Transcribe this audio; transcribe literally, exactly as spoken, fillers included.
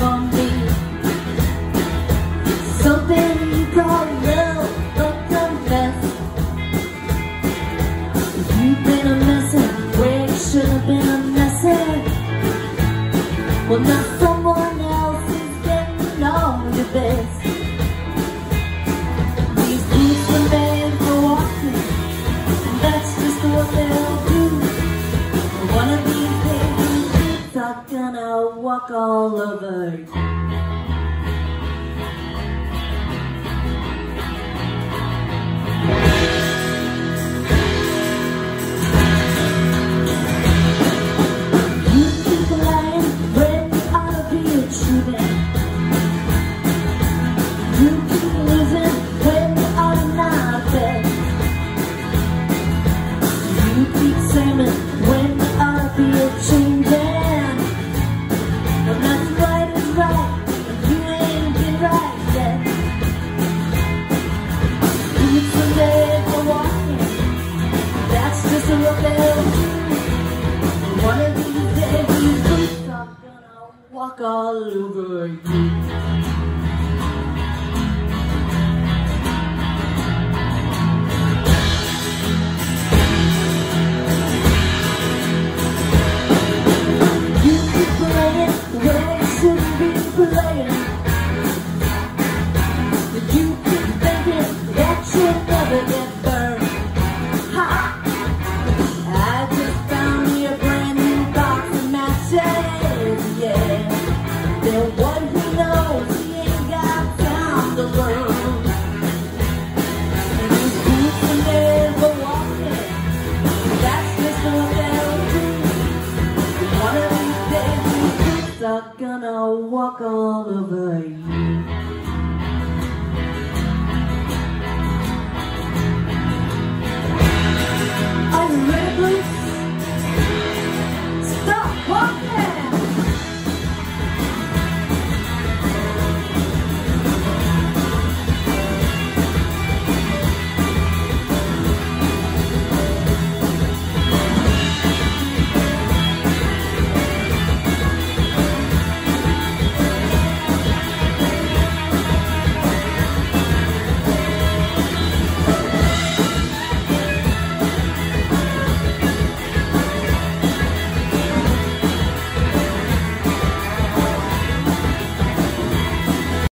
for me. Something you call love, but confess. You've been a messin' where you should have been a messin'. Well, now someone else is getting all your best. These boots were made for walking, and that's just what they'll do. One of these days, these boots are gonna walk all over you. One of these days, these boots are gonna walk all over you. You keep playing where you shouldn't be playing. You keep thinking that you'll never get burned. Ha! I just found me a brand new box of matches, yeah. Then what he knows, he ain't got time to learn. And these boots are made for walking, that's just what they'll do. One of these days, these boots are gonna walk all over you. I remember